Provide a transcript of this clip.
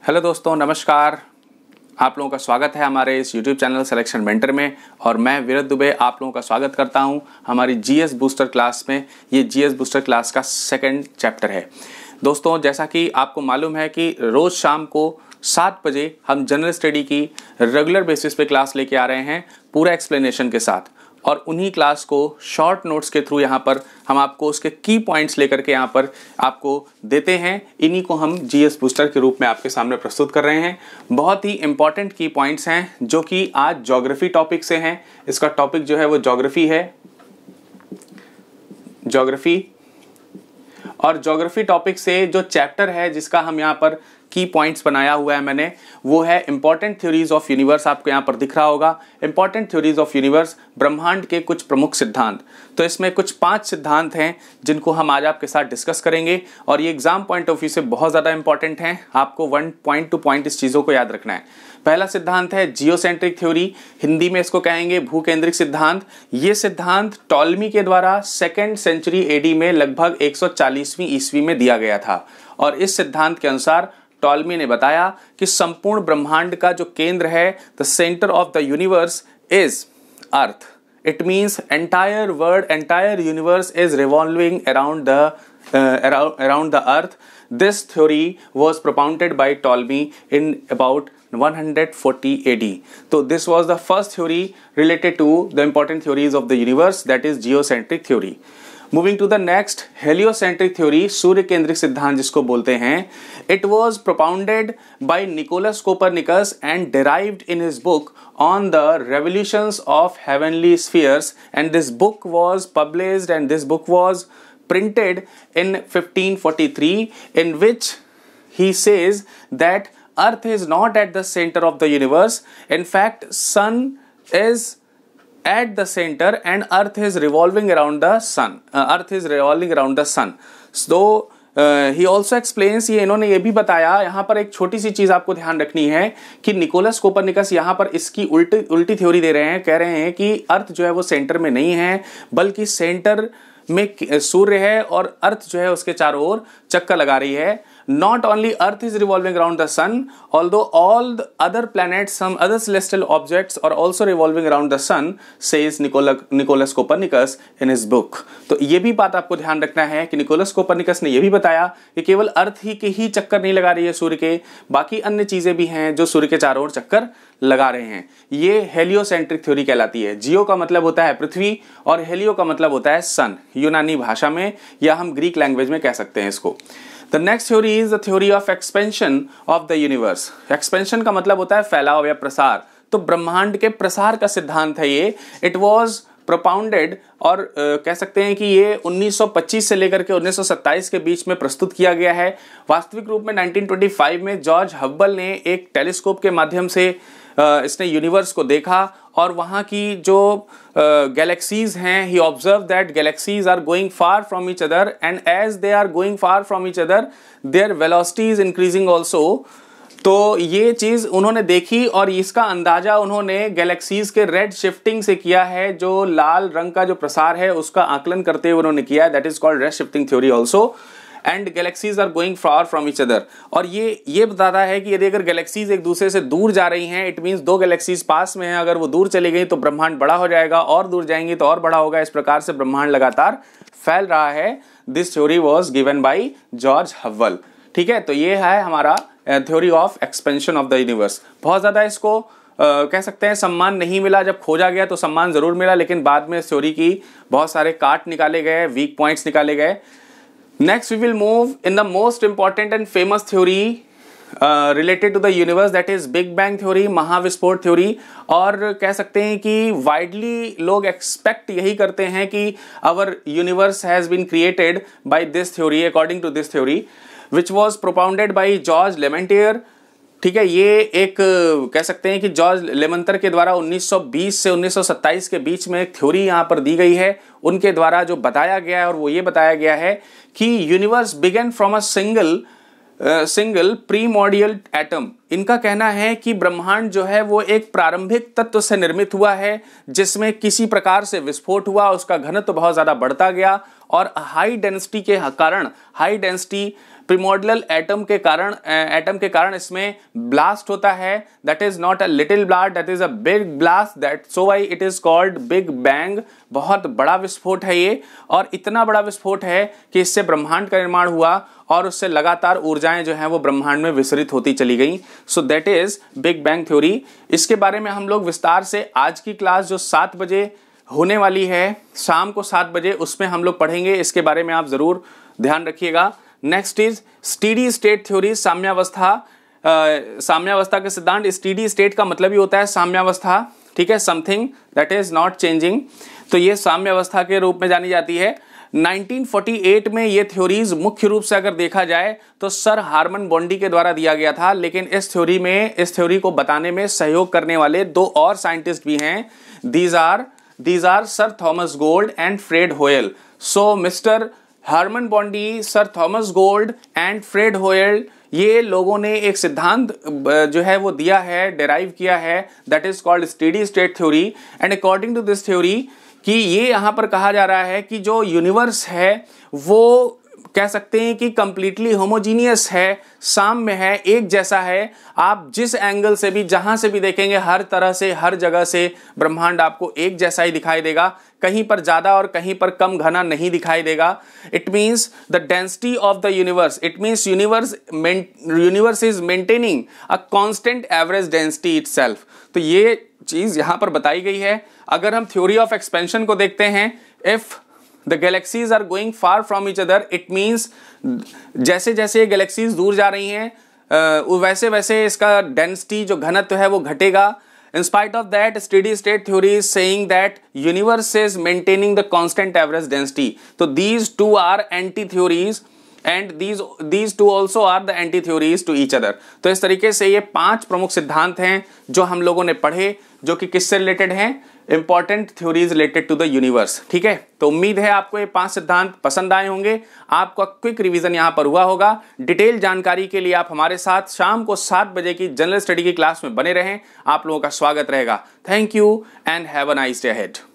Hello दोस्तों, नमस्कार। आप लोगों का स्वागत है हमारे इस YouTube चैनल सिलेक्शन मेंटर में और मैं विरत दुबे आप लोगों का स्वागत करता हूं हमारी जीएस बूस्टर क्लास में। ये जीएस बूस्टर क्लास का सेकंड चैप्टर है। दोस्तों, जैसा कि आपको मालूम है कि रोज़ शाम को 7 बजे हम जनरल स्टडी की रेगुलर बेसिस पे क्लास लेके आ रहे हैं पूरा एक्सप्लेनेशन के साथ, और उन्हीं क्लास को शॉर्ट नोट्स के थ्रू यहाँ पर हम आपको उसके की पॉइंट्स लेकर के यहाँ पर आपको देते हैं। इन्हीं को हम जीएस बूस्टर के रूप में आपके सामने प्रस्तुत कर रहे हैं। बहुत ही इंपॉर्टेंट की पॉइंट्स हैं जो कि आज ज्योग्राफी टॉपिक से हैं। इसका टॉपिक जो है वो ज्योग्राफी है, ज्योग्राफी। और ज्योग्राफी टॉपिक से जो चैप्टर है जिसका हम यहाँ पर की पॉइंट्स बनाया हुआ है मैंने, वो है इंपॉर्टेंट थ्योरीज ऑफ यूनिवर्स। आपको यहाँ पर दिख रहा होगा इंपॉर्टेंट थ्योरीज ऑफ यूनिवर्स, ब्रह्मांड के कुछ प्रमुख सिद्धांत। तो इसमें कुछ 5 सिद्धांत हैं जिनको हम आज आपके साथ डिस्कस करेंगे, और ये एग्जाम पॉइंट ऑफ व्यू से बहुत ज़्यादा इंपॉर्टेंट हैं। आपको 1 पॉइंट टू पॉइंट इस चीज़ों को याद रखना है। पहला सिद्धांत है जियोसेंट्रिक थ्योरी, हिंदी में इसको कहेंगे भूकेंद्रिक सिद्धांत। ये सिद्धांत टॉलमी के द्वारा 2nd सेंचुरी एडी में लगभग 140वीं ईस्वी में दिया गया था, और इस सिद्धांत के अनुसार टॉलमी ने बताया कि संपूर्ण ब्रह्मांड का जो केंद्र है, the centre of the universe is earth. It means entire universe is revolving around the earth. This theory was propounded by Ptolemy in about 140 AD. So this was the first theory related to the important theories of the universe, that is geocentric theory. Moving to the next, heliocentric theory, सूर्य केंद्रिक सिद्धांत जिसको बोलते हैं। It was propounded by Nicholas Copernicus and derived in his book on the revolutions of heavenly spheres, and this book was published and this book was printed in 1543, in which he says that Earth is not at the center of the universe. In fact, Sun is at the center and earth is revolving around the sun. So he also explains, ये इन्होंने ये भी बताया, यहाँ पर एक छोटी सी चीज आपको ध्यान रखनी है कि निकोलस कोपरनिकस यहाँ पर इसकी उल्टी थ्योरी दे रहे हैं। कह रहे हैं कि अर्थ जो है वो सेंटर में नहीं है, बल्कि सेंटर में सूर्य है और अर्थ जो है उसके चारों ओर चक्कर लगा रही है। Not only Earth is revolving around the sun, although all the other planets, some other celestial objects are also revolving around the sun, says Nicholas Copernicus in his book. तो ये भी बात आपको ध्यान रखना है कि निकोलस कोपरनिकस ने ये भी बताया कि केवल अर्थ ही के ही चक्कर नहीं लगा रही है सूर्य के, बाकी अन्य चीजें भी हैं जो सूर्य के चारों ओर चक्कर लगा रहे हैं। ये हेलियोसेंट्रिक थ्योरी कहलाती है। जियो का मतलब होता है पृथ्वी और हेलियो का मतलब होता है सन, यूनानी भाषा में, या हम ग्रीक लैंग्वेज में कह सकते हैं इसको। The next theory is the theory of expansion of the universe. Expansion का मतलब होता है फैलाव या प्रसार। तो ब्रह्मांड के प्रसार का सिद्धांत है ये। It was propounded, और कह सकते हैं कि ये 1925 से लेकर के 1927 के बीच में प्रस्तुत किया गया है। वास्तविक रूप में 1925 में जॉर्ज हब्बल ने एक टेलीस्कोप के माध्यम से इसने यूनिवर्स को देखा, और वहाँ की जो गैलेक्सीज हैं, he observe that galaxies are going far from each other, and as they are going far from each other their velocity is increasing also. तो ये चीज़ उन्होंने देखी, और इसका अंदाजा उन्होंने गैलेक्सीज के रेड शिफ्टिंग से किया है। जो लाल रंग का जो प्रसार है उसका आकलन करते हुए उन्होंने किया है। That is called red shifting theory also. And galaxies are going far from each other, और ये बताता है कि यदि अगर गैलेक्सीज एक दूसरे से दूर जा रही हैं, इट मीन्स 2 गैलेक्सीज पास में हैं, अगर वो दूर चली गई तो ब्रह्मांड बड़ा हो जाएगा, और दूर जाएंगी तो और बड़ा होगा। इस प्रकार से ब्रह्मांड लगातार फैल रहा है। This theory was given by George Hubble. ठीक है, तो ये है हमारा theory of expansion of the universe. बहुत ज़्यादा इसको कह सकते हैं सम्मान नहीं मिला। जब खोजा गया तो सम्मान ज़रूर मिला, लेकिन बाद में इस थ्योरी की बहुत सारे काट निकाले गए, वीक पॉइंट्स निकाले गए। Next we will move in the most important and famous theory related to the universe, that is Big Bang theory, महाविस्फोट थ्योरी। और कह सकते हैं कि वाइडली लोग एक्सपेक्ट यही करते हैं कि our universe has been created by this theory, according to this theory which was propounded by George Lemaitre। ठीक है, ये एक कह सकते हैं कि जॉर्ज लेमंतर के द्वारा 1920 से 1927 के बीच में एक थ्योरी यहाँ पर दी गई है। उनके द्वारा जो बताया गया है, और वो ये बताया गया है कि universe began from a single primordial atom. इनका कहना है कि ब्रह्मांड जो है वो एक प्रारंभिक तत्व से निर्मित हुआ है, जिसमें किसी प्रकार से विस्फोट हुआ, उसका घनत्व बहुत ज़्यादा बढ़ता गया, और हाई डेंसिटी के कारण, हाई डेंसिटी प्रिमोर्डियल एटम के कारण इसमें ब्लास्ट होता है, that is not a little blast, that is a big blast, that so why it is called big bang. बहुत बड़ा विस्फोट है ये, और इतना बड़ा विस्फोट है कि इससे ब्रह्मांड का निर्माण हुआ और उससे लगातार ऊर्जाएं जो हैं वो ब्रह्मांड में विसरित होती चली गई। So that is big bang theory. इसके बारे में हम लोग विस्तार से आज की क्लास जो 7 बजे होने वाली है, शाम को 7 बजे, उसमें हम लोग पढ़ेंगे। इसके बारे में आप जरूर ध्यान रखिएगा। Next is steady state theory, साम्यावस्था। साम्यावस्था के सिद्धांत। स्टेडी स्टेट का मतलब ही होता है साम्यावस्था, ठीक है, something that is not changing. तो ये साम्यावस्था के रूप में जानी जाती है। 1948 में ये थ्योरीज मुख्य रूप से अगर देखा जाए तो सर हार्मन बॉन्डी के द्वारा दिया गया था, लेकिन इस थ्योरी को बताने में सहयोग करने वाले 2 और साइंटिस्ट भी हैं। These are sir Thomas Gold and Fred Hoyle. So mister Hermann Bondi, sir Thomas Gold and Fred Hoyle, ये लोगों ने एक सिद्धांत जो है वो दिया है, डेराइव किया है, that is called steady state theory. And according to this theory कि ये यहां पर कहा जा रहा है कि जो यूनिवर्स है वो कह सकते हैं कि कंप्लीटली होमोजीनियस है, साम्य है, एक जैसा है। आप जिस एंगल से भी, जहां से भी देखेंगे, हर तरह से, हर जगह से ब्रह्मांड आपको एक जैसा ही दिखाई देगा, कहीं पर ज्यादा और कहीं पर कम घना नहीं दिखाई देगा। It means the density of the universe, it means universe is maintaining a constant average density itself. तो ये चीज यहां पर बताई गई है। अगर हम थ्योरी ऑफ एक्सपेंशन को देखते हैं, if the galaxies are going far from each other, it means जैसे जैसे गैलेक्सीज दूर जा रही हैं वैसे वैसे इसका डेंसिटी, जो घनत्व है, वो घटेगा। In spite of that, steady state theory is saying that universe is maintaining the constant average density. So these two are anti theories and these two also are the anti theories to each other. तो इस तरीके से ये 5 प्रमुख सिद्धांत हैं जो हम लोगों ने पढ़े, जो कि किससे रिलेटेड हैं? Important theories related to the universe. ठीक है, तो उम्मीद है आपको ये 5 सिद्धांत पसंद आए होंगे। आपका क्विक रिवीजन यहां पर हुआ होगा। डिटेल जानकारी के लिए आप हमारे साथ शाम को 7 बजे की जनरल स्टडी की क्लास में बने रहें। आप लोगों का स्वागत रहेगा। Thank you and have a nice day ahead.